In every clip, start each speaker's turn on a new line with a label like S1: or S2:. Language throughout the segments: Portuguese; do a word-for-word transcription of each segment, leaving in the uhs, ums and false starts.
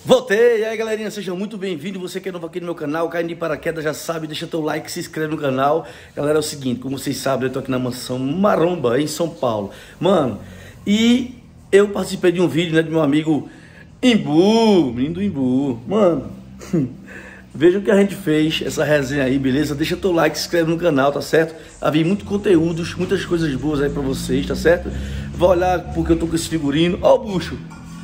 S1: Voltei! E aí, galerinha, sejam muito bem-vindos. Você que é novo aqui no meu canal, caindo de paraquedas, já sabe, deixa teu like, se inscreve no canal. Galera, é o seguinte, como vocês sabem, eu tô aqui na mansão Maromba, em São Paulo. Mano, e eu participei de um vídeo, né, do meu amigo Imbu, menino do Imbu. Mano, vejam o que a gente fez, essa resenha aí, beleza? Deixa teu like, se inscreve no canal, tá certo? Havia muito conteúdos, muitas coisas boas aí pra vocês, tá certo? Vai olhar porque eu tô com esse figurino. Ó o bucho!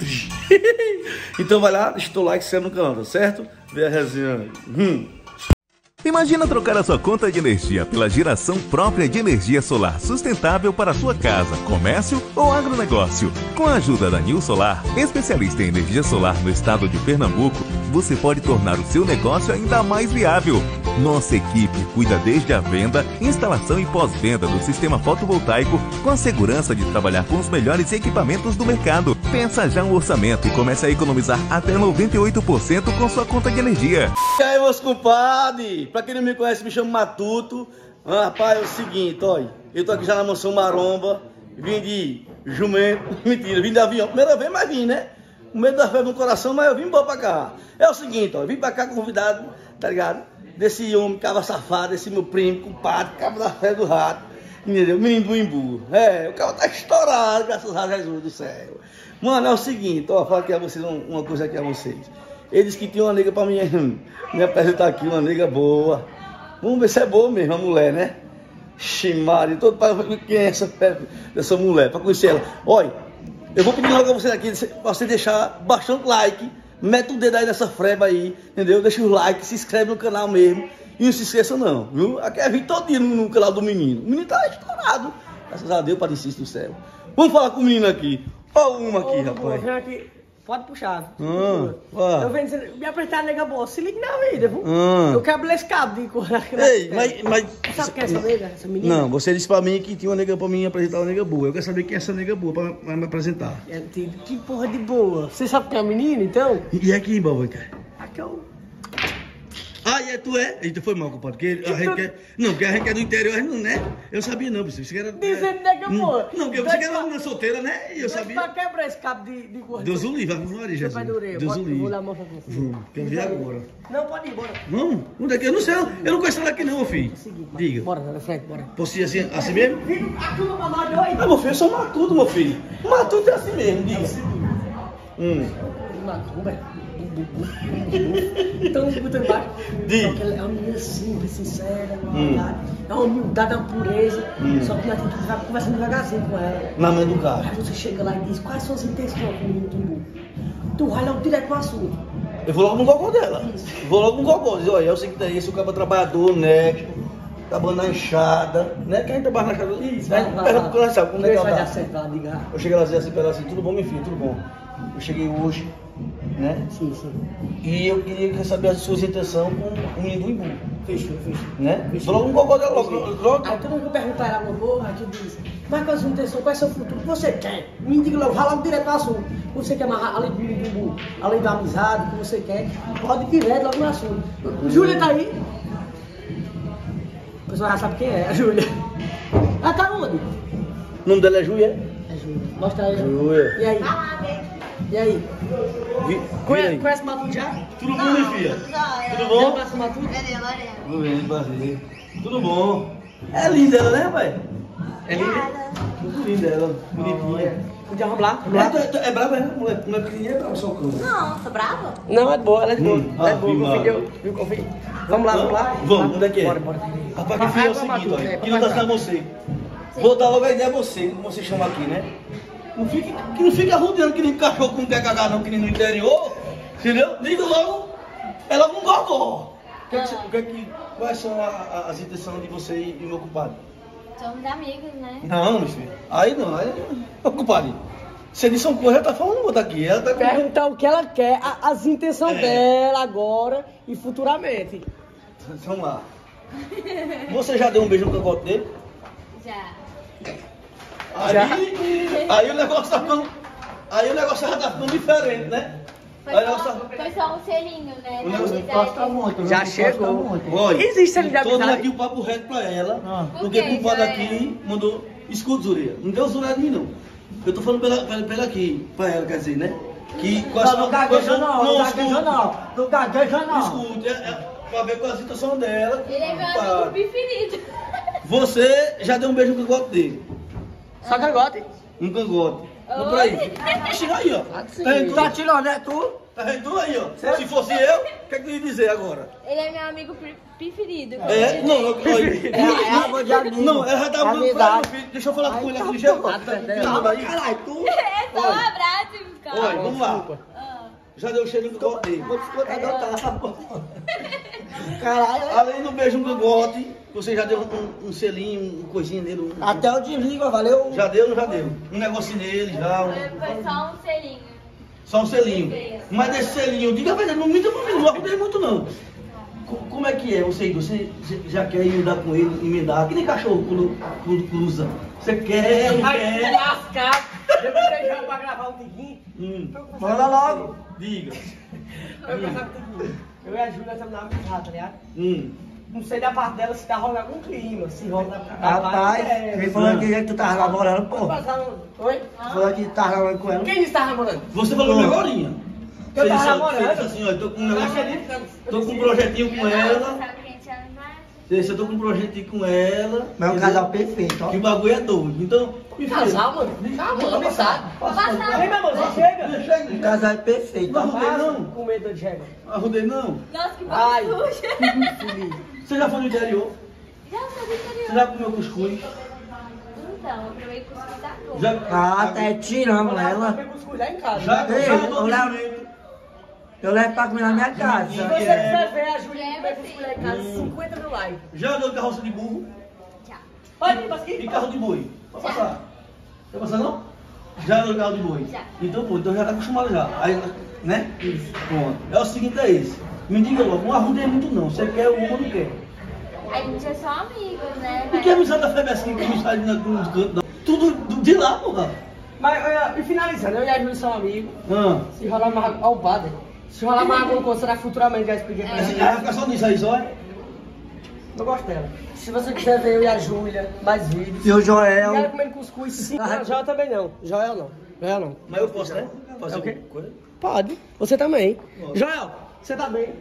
S1: Então vai lá, deixa o like, se inscreve no canal, tá certo? Vê a resenha. Hum.
S2: Imagina trocar a sua conta de energia pela geração própria de energia solar sustentável para a sua casa, comércio ou agronegócio. Com a ajuda da New Solar, especialista em energia solar no estado de Pernambuco, você pode tornar o seu negócio ainda mais viável. Nossa equipe cuida desde a venda, instalação e pós-venda do sistema fotovoltaico com a segurança de trabalhar com os melhores equipamentos do mercado. Pensa já no orçamento e comece a economizar até noventa e oito por cento com sua conta de energia.
S1: E aí, meus compadres? Pra quem não me conhece, me chamo Matuto. Ah, rapaz, é o seguinte, olha, eu tô aqui já na mansão Maromba, vim de jumento, mentira, vim de avião, primeira vez, mas vim, né? O medo da fé no coração, mas eu vim embora pra cá. É o seguinte, ó, vim pra cá convidado, tá ligado? Desse homem, cava safado, esse meu primo, compadre, cabo da fé do rato, entendeu? Menino do Imbu. É, o cara tá estourado, graças a Jesus do céu. Mano, é o seguinte, ó, falar aqui a vocês, uma coisa aqui a vocês. Eles que tinham uma nega pra mim, me apresentar aqui, uma nega boa. Vamos ver se é boa mesmo, a mulher, né? Ximari, todo para quem é essa, essa mulher, pra conhecer ela. Olha, eu vou pedir logo a vocês aqui, pra você deixar bastante like, mete o dedo aí nessa freba aí, entendeu? Deixa o like, se inscreve no canal mesmo. E não se esqueça não, viu? Aqui é vídeo todo dia no, no canal do menino. O menino tá estourado. Graças a Deus, Padre Cícero do céu. Vamos falar com o menino aqui. Olha uma aqui, ô, rapaz.
S3: Boa, aqui. Pode puxar.
S1: Ah, ah.
S3: Eu venho dizer, me apresentar, nega boa. Se liga na vida, viu?
S1: Ah.
S3: Eu quebro esse cabo de correr.
S1: Ei, mas, mas...
S3: Sabe quem é essa nega, essa menina?
S1: Não, você disse pra mim que tinha uma nega pra mim apresentar uma nega boa. Eu quero saber quem é essa nega boa pra, pra me apresentar.
S3: É, que porra de boa. Você sabe quem é a menina, então?
S1: E aqui, Boba, cara?
S3: Aqui é o...
S1: Ah, e é, tu é? Eita, foi mal, compadre. Porque a gente quer... Não, porque a gente é do interior, a gente não, né? Eu sabia não, você era...
S3: Dizendo nega boa.
S1: Não, porque você era uma solteira, né? E eu sabia...
S3: Pra quebrar esse cabo de, de correr.
S1: Deus o livre, vamos lá, Jesus. Deus o livre.
S3: Vou lá mostrar pra você.
S1: Vamos, quero ver agora.
S3: Não, pode ir, bora.
S1: Vamos? Onde é que? Eu não sei, eu não conheço ela aqui não, meu filho. Diga.
S3: Bora, na frente, bora.
S1: Posso ir assim, assim mesmo?
S3: Fica aqui no canal de hoje.
S1: Ah, meu filho, eu sou matuto, meu filho. Matuto é assim mesmo, diga. Hum.
S3: Macumba. Então, muito embaixo. É uma menina simples, sincera, uma humildade. É uma humildade, é uma pureza. Hum. Só que nós temos que estar conversando devagarzinho com ela.
S1: Na mãe do carro.
S3: Aí você chega lá e diz: quais são as intenções com o menino Tumbu? Tu vai logo direto pro assunto.
S1: Eu vou logo no gogó dela. Isso. Vou logo no gogó. Diz: olha, é o seguinte, é esse, o cara trabalhador, honesto, acabando na enxada, né? Quem trabalha na enxada? Isso, vai. Pergunta pro nós, sabe como é que ela tá? Eu cheguei lá assim, pra ela assim: tudo bom, meu filho, tudo bom. Eu cheguei hoje, né?
S3: Sim, sim.
S1: E eu queria saber as suas intenções com o menino do Imbu.
S3: Fechou, fechou.
S1: Né? Fechou. Logo um gogó dela, logo. logo.
S3: Aí todo mundo que perguntar ela uma boa, aí tu diz: mas qual é a sua intenção, qual é o seu futuro? O que você quer? Me diga logo, vai logo direto ao assunto. Você quer amarrar além do menino do Imbu, além da amizade, o que você quer? Pode ir direto logo no assunto. Júlia tá aí? O pessoal já sabe quem é, a Júlia. Ela tá onde?
S1: O nome dela é Júlia?
S3: É Júlia. Mostra aí.
S1: Júlia.
S3: E aí? E aí?
S1: Vi,
S3: Conhece, conhece o Matuto já?
S1: Tudo bom, minha filha? Tudo
S3: Já
S1: bom?
S3: passa o Matuto?
S1: Tudo bem, prazer. Tudo bom? É linda ela, né, pai? É linda? Muito linda ela, bonitinha.
S3: Podia vamos lá? Vamos
S1: É,
S3: lá?
S1: tu, tu, é brava, né? Mulher, mulher pequenininha é brava, só o cão.
S4: Não, tá brava?
S3: Não, é de boa, ela é de boa.
S1: Hum,
S3: Ela é
S1: ah,
S3: boa,
S1: vi,
S3: confio, viu, confio. Vamos lá, vamos lá?
S1: Vamos, onde é que é?
S3: Bora, bora.
S1: Rapaz, que filho é o seguinte, olha, que não tá sendo você. Vou dar logo a ideia a você, como você chama aqui, né? Não fique, que não fica rodeando que nem cachorro que não quer cagar não, que nem no interior, entendeu? Diga logo, é logo um gogó. Que que, que, que, quais são a, a, as intenções de você e, e meu compadre?
S4: Somos amigos, né?
S1: Não, meu filho, aí não, aí meu compadre. Você disse uma coisa, ela tá falando outra aqui, ela tá...
S3: Perguntar o que ela quer, a, as intenções
S1: É.
S3: dela agora e futuramente.
S1: Vamos lá. Você já deu um beijo no cangote dele?
S4: Já.
S1: Aí, aí o negócio tá ficando. Aí o negócio já tá ficando diferente, né?
S4: Foi,
S1: aí
S4: só,
S1: tá...
S4: foi só um selinho, né?
S1: O negócio
S4: Amizade.
S1: gosta muito,
S3: Já
S1: né?
S3: chegou.
S1: Gosta muito. Olha,
S3: Existe ali de
S1: tô dando
S3: amizade?
S1: aqui o papo reto pra ela,
S4: Por
S1: porque
S4: quê?
S1: o compadre
S4: Já
S1: aqui mandou. Escuta, Zureia, não deu Zureia de mim não. Eu tô falando pela, pela, pela aqui, pra ela, quer dizer, né? Que
S3: Não, não gagueja não, não gagueja
S1: escuta.
S3: não. Não gagueja não.
S1: Escute, é, é, pra ver qual é a situação dela.
S4: Ele é meu
S1: Compadre.
S4: amigo preferido.
S1: Você já deu um beijo no cangote dele.
S3: Só cangote.
S1: Um cangote. Não, por aí. Chega aí, ó. Tá
S3: Tu
S1: vendo
S3: tá
S1: tudo?
S3: tirando, é tu?
S1: Tá vendo tudo aí, ó. Se fosse eu, o que é que eu ia dizer agora?
S4: Ele é meu amigo pre- preferido.
S1: É? Não, não, olha.
S3: É, é água de amigo.
S1: Não, ela já tá falando com ela,
S3: Amizade.
S1: meu filho. Deixa eu falar com ele aqui
S3: tá
S1: ligeiro.
S3: bom,
S1: Tá
S3: tá
S1: filmando aí?
S3: Caralho, tu?
S4: É só um
S1: Olha.
S4: abraço, cara.
S1: Olha, vamos lá.
S4: Ah.
S1: Já deu cheiro no cangote dele.
S3: Caralho.
S1: Além do beijo no cangote, você já deu um, um selinho, um coisinha nele. Um...
S3: Até o desliga, valeu?
S1: Já deu ou já deu? Um negocinho nele, já. Um...
S4: Foi só um selinho.
S1: Só um selinho. Mas desse selinho, diga a verdade, não me não arrudei muito não. Co- Como é que é você, você já quer emendar com ele, emendar? Que nem cachorro quando, quando cruza. Você quer, não
S3: Ai,
S1: quer?
S3: lascado. Eu vou beijar pra gravar um tiguinho.
S1: Hum,
S3: Manda logo.
S1: diga.
S3: Eu vou gravar um tiguinho. Eu e a Júlia estamos na amizade, tá ligado?
S1: Hum.
S3: Não sei da parte dela se tá rolando algum clima, se rola da parte
S5: Rapaz,
S3: dela.
S5: quem falou que tu tava namorando, pô?
S3: Oi?
S5: Falou que tava namorando com ela.
S3: Quem disse que tava namorando?
S1: Você falou pra mim agorinha.
S3: Eu
S1: Você
S3: tava
S1: disse-
S3: namorando.
S1: Você disse assim, ó, eu tô com um
S3: Eu
S1: negócio,
S3: acredito.
S1: tô com um projetinho com ela.
S4: Sabe quem te ama mais?
S1: Você disse, eu tô com um projetinho com ela.
S5: Mas é um casal perfeito, ó.
S1: Que o bagulho é doido. Então, me fala.
S3: Casal, mano. Calma, amizade.
S4: Passar.
S3: Vem, meu amor, você chega.
S1: Chega, chega.
S5: Um casal perfeito, ó.
S1: Não arrudei não.
S3: Com medo de chega.
S1: Arrudei não.
S4: Nossa, que
S3: Ai.
S4: boca suja.
S1: Você já foi no interior?
S4: Já sou do
S1: Você
S4: interior.
S1: já comeu cuscuz?
S4: Então, eu provei cuscuz da cor.
S1: Já...
S5: Ah, até tiramos ela.
S3: Eu cuscuz lá em casa.
S1: Já,
S5: Ei,
S1: já andou
S5: olha-
S1: de jumento?
S5: Eu levo pra comer na minha
S3: Se
S5: casa.
S3: você quiser ver a Júlia comer cuscuz lá em casa,
S1: Hum.
S3: cinquenta mil likes.
S1: Já andou de carroça de burro?
S4: Já.
S3: Pode ir, passa
S1: E
S3: aqui.
S1: carro de boi? Pode passar. Quer passar não? Já andou de carro de boi?
S4: Já.
S1: Então, pô, então já tá acostumado já. Aí, né? Isso. Pronto. É o seguinte, é esse. Me diga logo, não arrudei muito não. Você quer o ou não quer?
S4: A gente é só amigos, né?
S1: Por que a amizade da F E B S aqui, que amizade na- no canto? não? Tudo do- de lá, porra.
S3: Mas, olha, e finalizando, eu e a Júlia são amigos.
S1: Ah.
S3: Se rolar mais... Ó o padre. Se rolar mais alguma coisa, será que futuramente já expliquei pra
S1: Assim,
S3: gente.
S1: vai ficar só nisso aí, só? é?
S3: Eu gosto dela. Se você quiser ver eu e a Júlia, mais vídeos.
S5: E o
S3: E ela
S5: Joel.
S3: comendo cuscuz, sim. Não, Joel também não. Joel não. Joel não.
S1: Mas eu posso, né? Fazer
S3: É o quê?
S1: alguma coisa?
S3: Pode. Você também.
S1: Pode.
S3: Joel, você tá bem?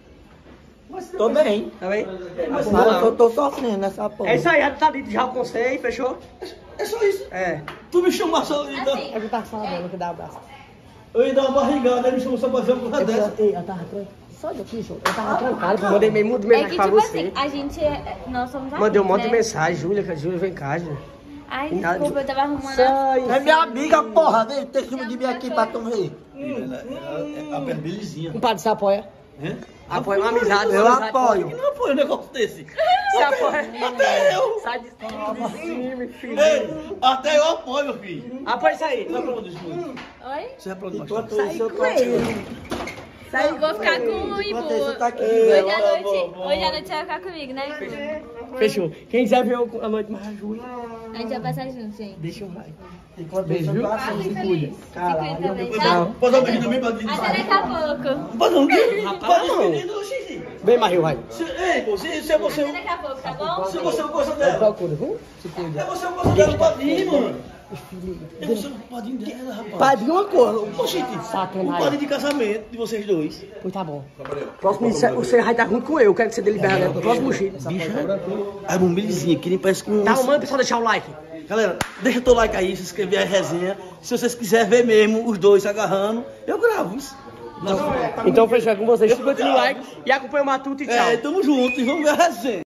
S5: Tô bem.
S3: Tá bem?
S5: Mas eu tô sofrendo nessa porra.
S3: É isso aí, já tá dito, já alcancei, fechou?
S1: É só isso.
S3: É.
S1: Tu me chamou só e dá-
S4: Assim.
S3: É que eu tava falando que dá um abraço.
S1: eu ia dar uma barrigada, aí me chamou só pra fazer uma coisa dessa.
S3: Eu, eu tava trancado. Só daqui, show. Eu tava trancado, eu mandei meio muito
S4: É
S3: mensagem
S4: que,
S3: pra
S4: tipo
S3: você.
S4: assim, a gente é... Nós somos amigos,
S3: Mandei um monte de
S4: né?
S3: mensagem, Júlia, que a Júlia vem cá, Júlia.
S4: Ai, desculpa, eu tava arrumando a...
S3: Sai.
S5: É minha amiga, porra. Vem, tem ciúme de mim aqui pra tu ver.
S1: Ela, ela é a belizinha.
S3: Compadre, você apoia?
S1: Né?
S3: Apoia uma amizade.
S5: Eu
S3: uma amizade.
S5: apoio.
S1: Não apoio um negócio desse.
S3: Você apoia?
S1: Até eu.
S3: Sai de cima, filho.
S1: Ei, até eu apoio, meu filho.
S3: Apoia isso aí.
S1: Você vai pra onde, Júlio?
S4: Oi?
S1: Você vai pra onde,
S5: Enquanto
S1: Machado?
S5: isso, eu tô aqui.
S4: Eu vou ficar com o Ibu.
S5: Enquanto isso, tá aqui.
S4: Hoje
S1: É,
S4: à
S1: bom,
S4: noite,
S1: bom, bom.
S4: hoje à noite você vai ficar comigo, né?
S3: Fechou. Quem quiser ver eu a noite mais a Júlia,
S4: A gente vai passar junto, gente.
S3: deixa um like.
S5: Enquanto
S3: Beijo,
S5: isso, eu
S3: viu?
S5: tô assim.
S3: Se cuida.
S4: Se cuida também,
S1: Pois
S4: tá?
S1: não. Posso dar um beijinho também pra ti?
S4: Até daqui a pouco.
S1: Não pode não.
S3: Rapaz,
S1: Pode
S3: não.
S1: despedir, xixi.
S3: Vem, Mario, vai.
S1: Se- Ei, pô, se, se é você,
S4: Até daqui a pouco, tá bom?
S1: se você gosta
S3: Eu
S1: dela,
S3: procuro, viu? Se cuida.
S1: é você gosta dela, pode ir, mano. É você o padrinho dela, rapaz.
S3: Padrinho uma coisa.
S1: Oxente, o
S3: Sacanagem.
S1: padrinho de casamento de vocês dois.
S3: Pois tá bom. Próximo, você você vai estar junto com eu. Quero que você dê liberdade pro próximo jeito.
S1: Bicho, é uma belizinha, que nem parece com...
S3: Tá, manda o pessoal deixar o like.
S1: Galera, deixa o teu like aí, se inscrever a resenha. Se vocês quiserem ver mesmo os dois se agarrando, eu gravo isso.
S3: Então, fechou com vocês. cinquenta mil likes e acompanha o Matuto e tchau.
S1: É, tamo junto e vamos ver a resenha.